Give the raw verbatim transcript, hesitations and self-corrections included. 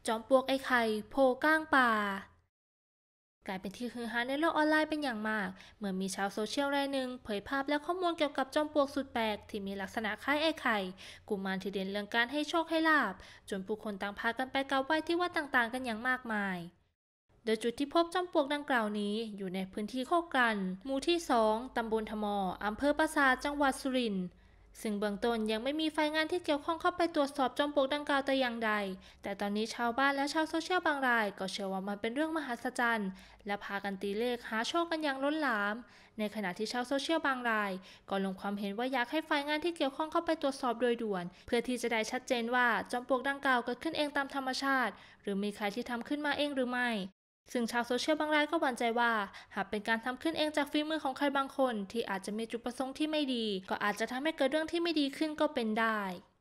จอมปลวกไอ้ไข่โผล่กลางป่ากลายเป็นที่ฮือฮาในโลกออนไลน์เป็นอย่างมากเมื่อมีชาวโซเชียลรายหนึ่งเผยภาพและข้อมูลเกี่ยวกับจอมปลวกสุดแปลกที่มีลักษณะคล้ายไอ้ไข่กุมารที่เด่นเรื่องการให้โชคให้ลาภจนผู้คนต่างพากันไปกราบไหว้ที่วัดต่างๆกันอย่างมากมายโดยจุดที่พบจอมปลวกดังกล่าวนี้อยู่ในพื้นที่โคกรันหมู่ที่สองตำบลทมอำเภอปราสาทจังหวัดสุรินทร์ซึ่งเบื้องต้นยังไม่มีฝ่ายงานที่เกี่ยวข้องเข้าไปตรวจสอบจอมปลวกดังกล่าวแต่อย่างใดแต่ตอนนี้ชาวบ้านและชาวโซเชียลบางรายก็เชื่อว่ามันเป็นเรื่องมหัศจรรย์และพากันตีเลขหาโชคกันอย่างล้นหลามในขณะที่ชาวโซเชียลบางรายก็ลงความเห็นว่าอยากให้ฝ่ายงานที่เกี่ยวข้องเข้าไปตรวจสอบโดยด่วนเพื่อที่จะได้ชัดเจนว่าจอมปลวกดังกล่าวเกิดขึ้นเองตามธรรมชาติหรือมีใครที่ทำขึ้นมาเองหรือไม่ซึ่งชาวโซเชียลบางรายก็หวั่นใจว่าหากเป็นการทำขึ้นเองจากฝีมือของใครบางคนที่อาจจะมีจุดประสงค์ที่ไม่ดีก็อาจจะทำให้เกิดเรื่องที่ไม่ดีขึ้นก็เป็นได้